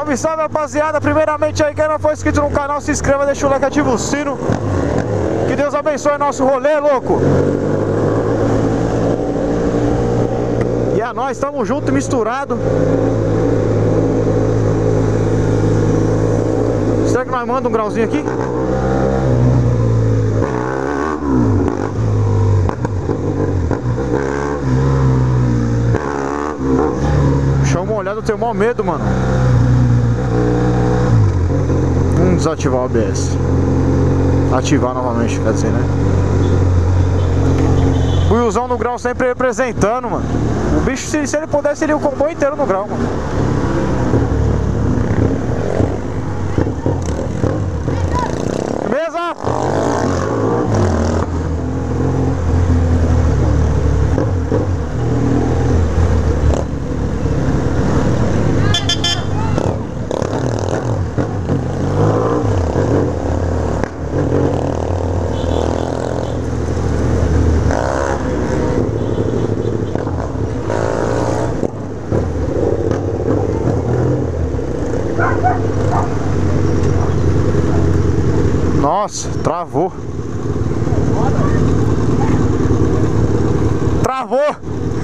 Salve, salve, rapaziada. Primeiramente aí, quem não for inscrito no canal, se inscreva, deixa o like, ativa o sino. Que Deus abençoe nosso rolê, louco. E é nóis, tamo junto, misturado. Será que nós mandamos um grauzinho aqui? Chão molhado, eu tenho maior medo, mano. Vamos desativar o ABS. Ativar novamente, quer dizer, né? Buiuzão no grau sempre representando, mano. O bicho, se ele pudesse, ele ia o comboio inteiro no grau, mano. Beleza? Nossa, travou. Travou.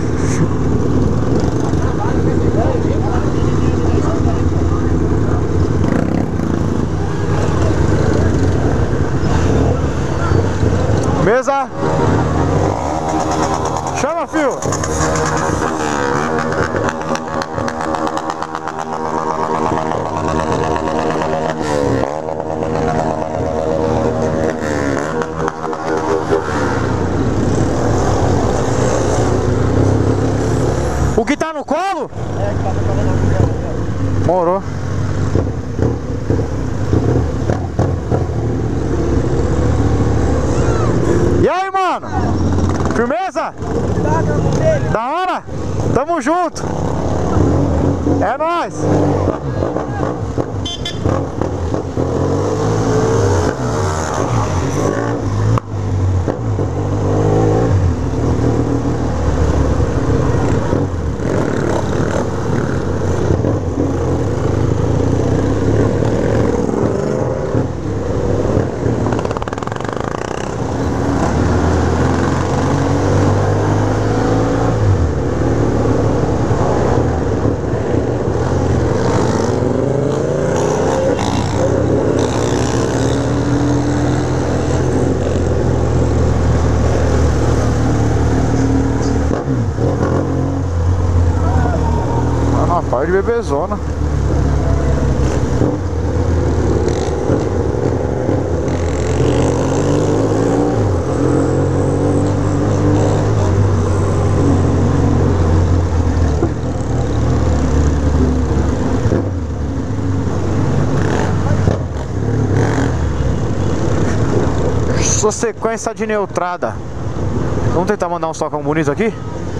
Mesa. Chama, fio. O que tá no colo? É, que tá no colo. Morou. E aí, mano? Firmeza? Da hora? Tamo junto. É nóis. Par de bebezona. Sua sequência de neutrada. Vamos tentar mandar um socão bonito aqui?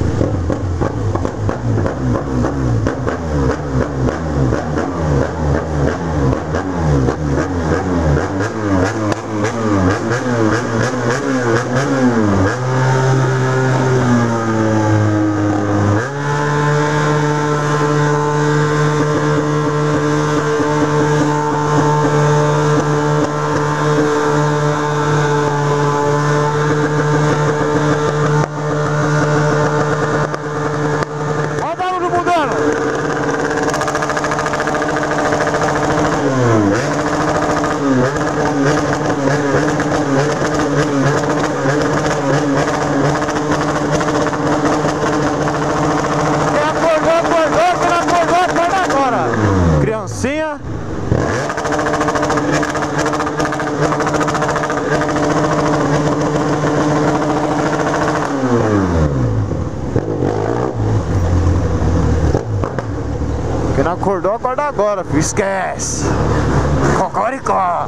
Quem não acordou, acorda agora, filho. Esquece. Cocoricó.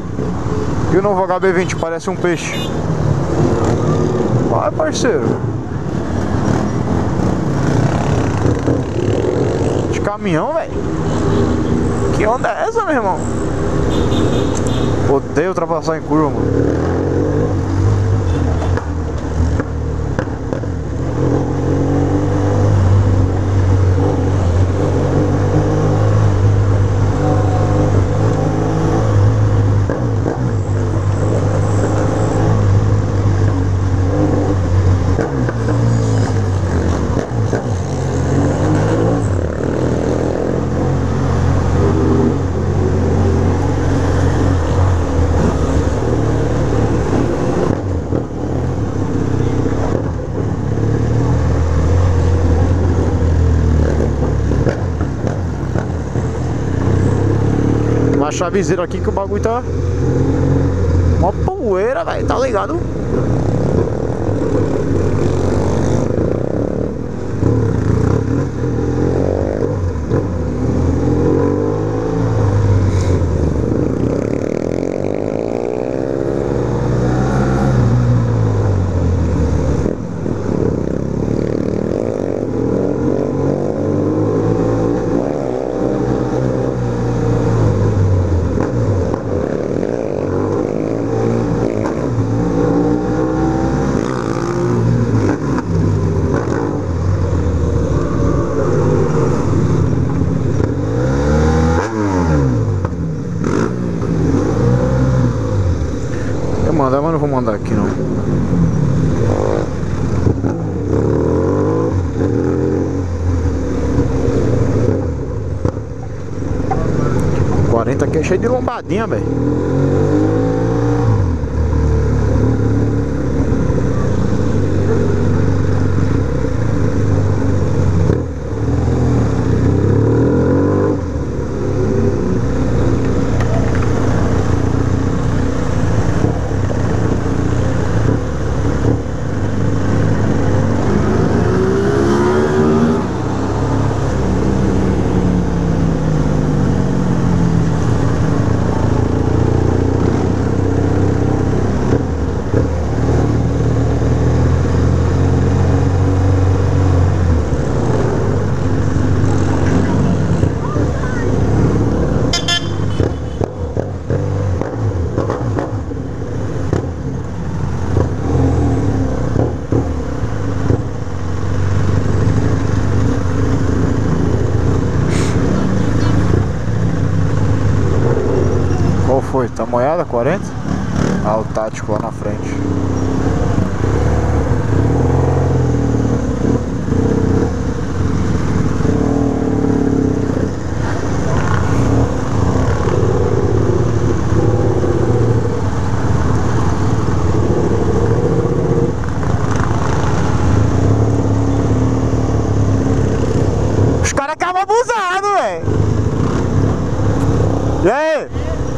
E o novo HB20 parece um peixe. Vai, parceiro. caminhão, velho. Que onda é essa, meu irmão? Odeio ultrapassar em curva, mano. A chavezeira aqui que o bagulho tá uma poeira, velho, tá ligado? Mandar, mas não vou mandar aqui não. O 40 aqui é cheio de lombadinha, velho. Qual foi? Tá moiada 40? Ah, o tático lá na frente. Os caras acabam abusando, velho. E aí?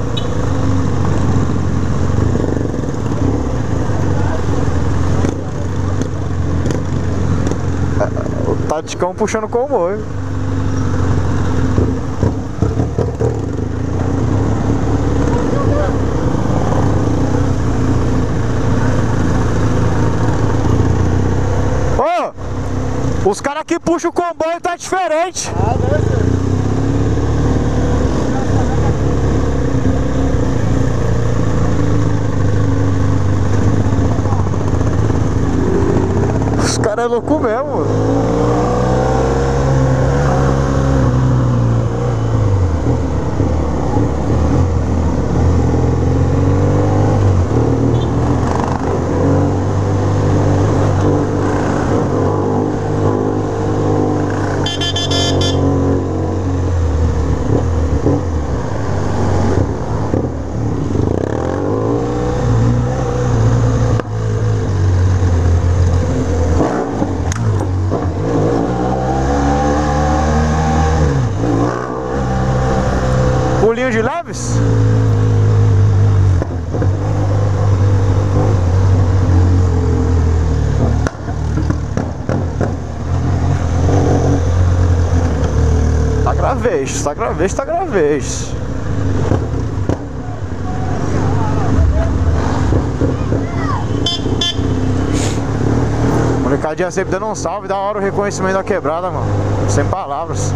O Taticão puxando o comboio. Ô, os caras que puxam o comboio tá diferente. Ah, deve ser. Os caras é louco mesmo. Pulinho de leves? Tá gravez, tá gravez, tá gravez. Molecadinha sempre dando um salve, da hora o reconhecimento da quebrada, mano. Sem palavras.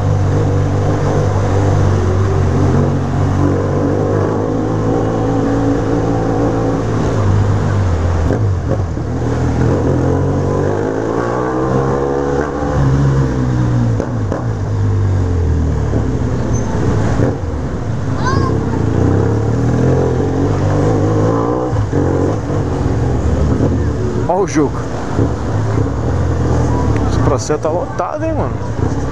Olha o Juca. Esse processo tá lotado, hein, mano.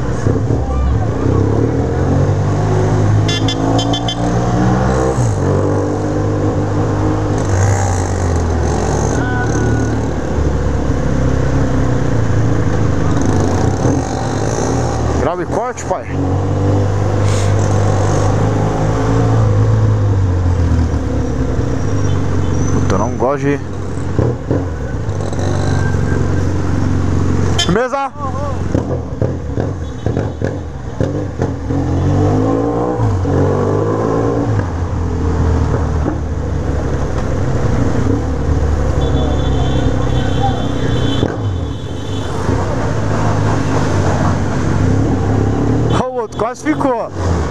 Grave corte, pai. Puta, eu não gosto de... Mesa! O outro quase ficou.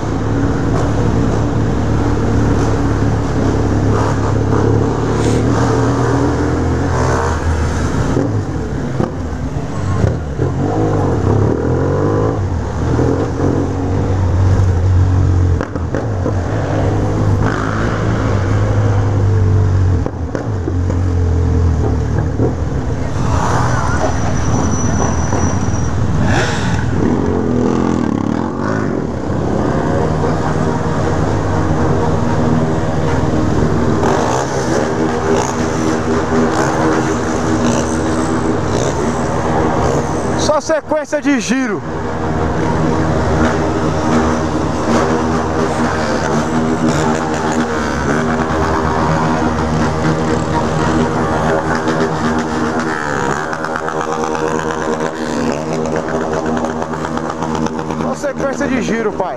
Só sequência de giro. Só sequência de giro, pai.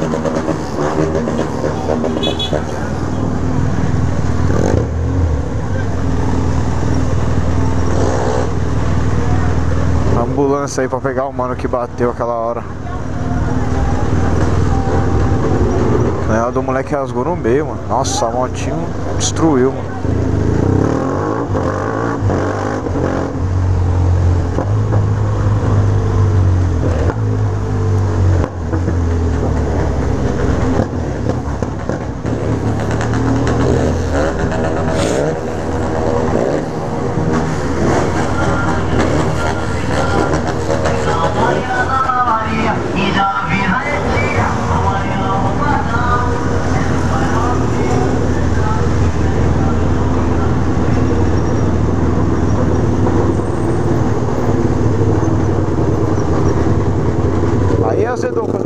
Ambulância aí pra pegar o mano que bateu aquela hora. O canhão do moleque rasgou no meio, mano. Nossa, a motinho destruiu, mano. Aí azedou quando...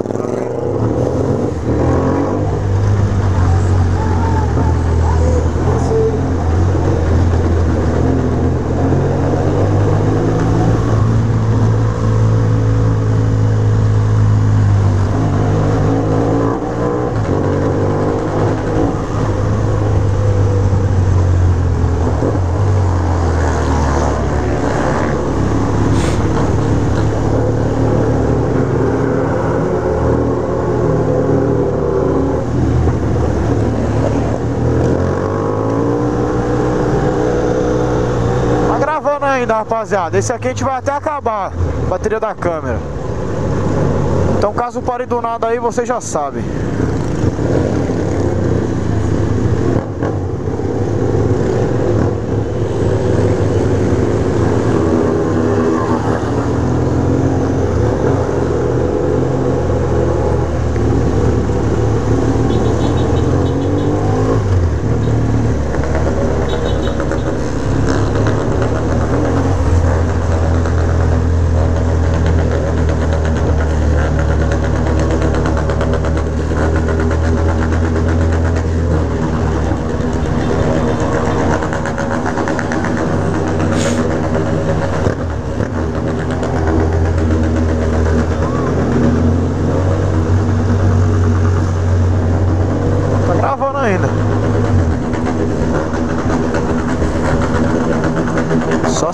ainda, rapaziada. Esse aqui a gente vai até acabar a bateria da câmera. Então caso pare do nada aí, você já sabe.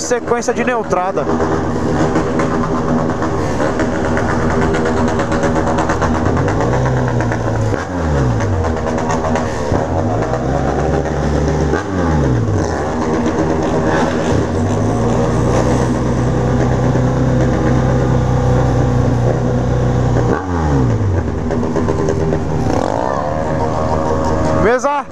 sequência de neutrada. Mesa!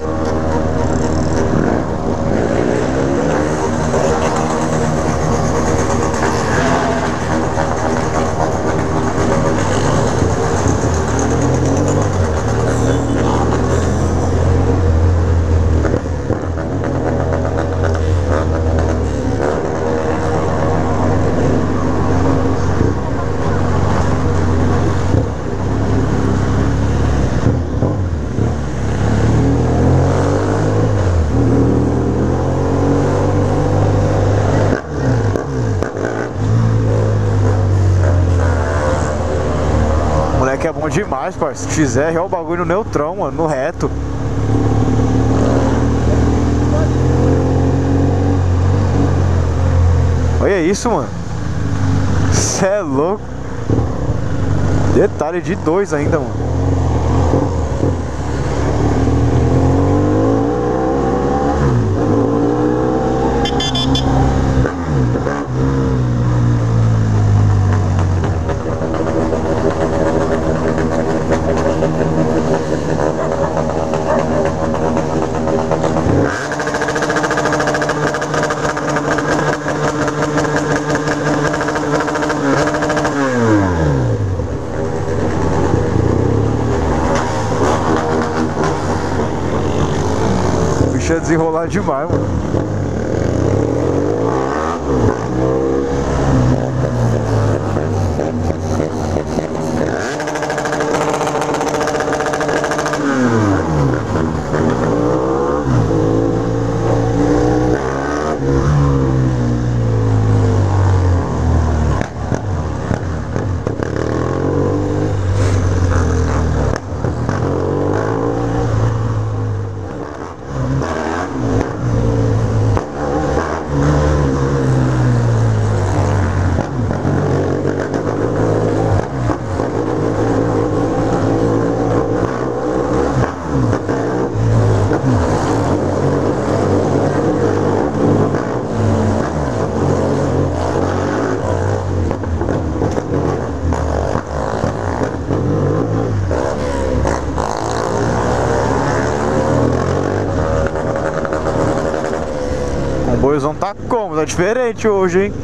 Que é bom demais, parceiro. XR é o bagulho no neutrão, mano, no reto. Olha isso, mano. Cê é louco. Detalhe de 2 ainda, mano. É desenrolar demais, mano. O boizão tá como? Tá diferente hoje, hein?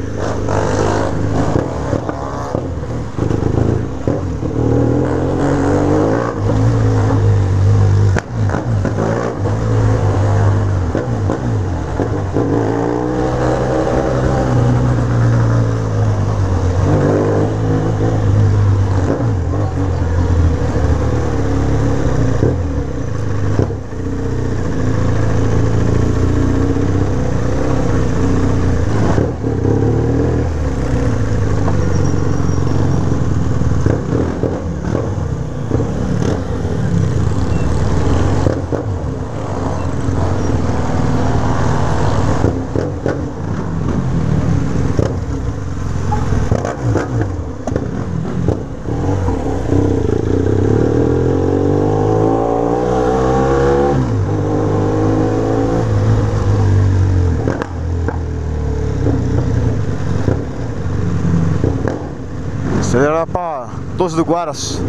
Acelerar pra 12 do Guaras.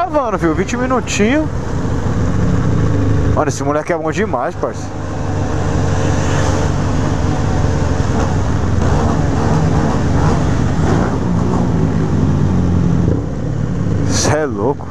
gravando, viu? 20 minutinhos. Mano, esse moleque é bom demais, parceiro. Cê é louco.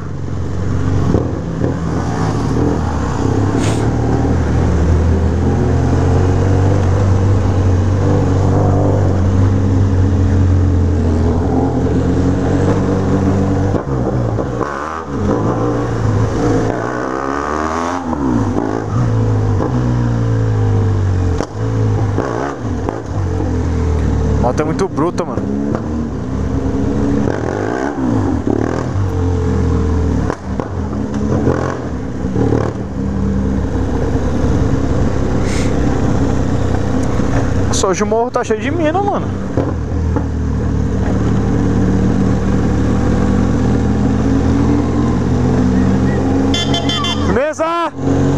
A moto é muito bruta, mano. Nossa, hoje o morro tá cheio de mina, mano. Firmeza!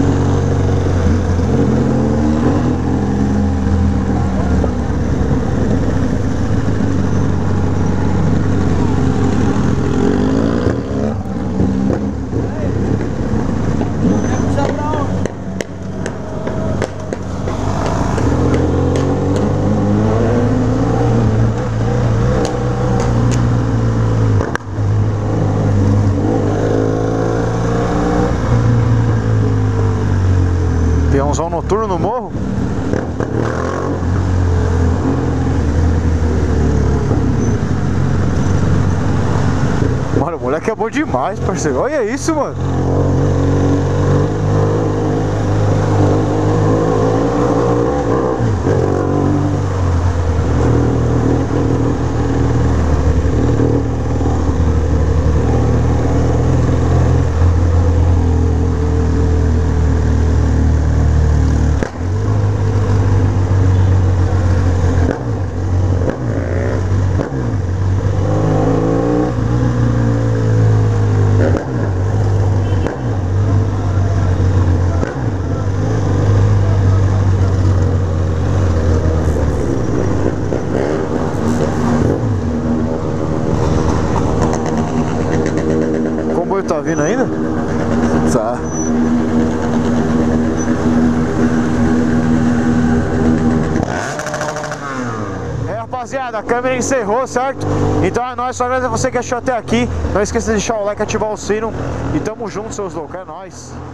Peãozão noturno no morro. Mano, o moleque é bom demais, parceiro. Olha isso, mano. Tá vindo ainda? Tá. É, rapaziada, a câmera encerrou, certo? Então é nóis, só agradecer a você que achou até aqui. Não esqueça de deixar o like, ativar o sino. E tamo junto, seus loucos, é nóis.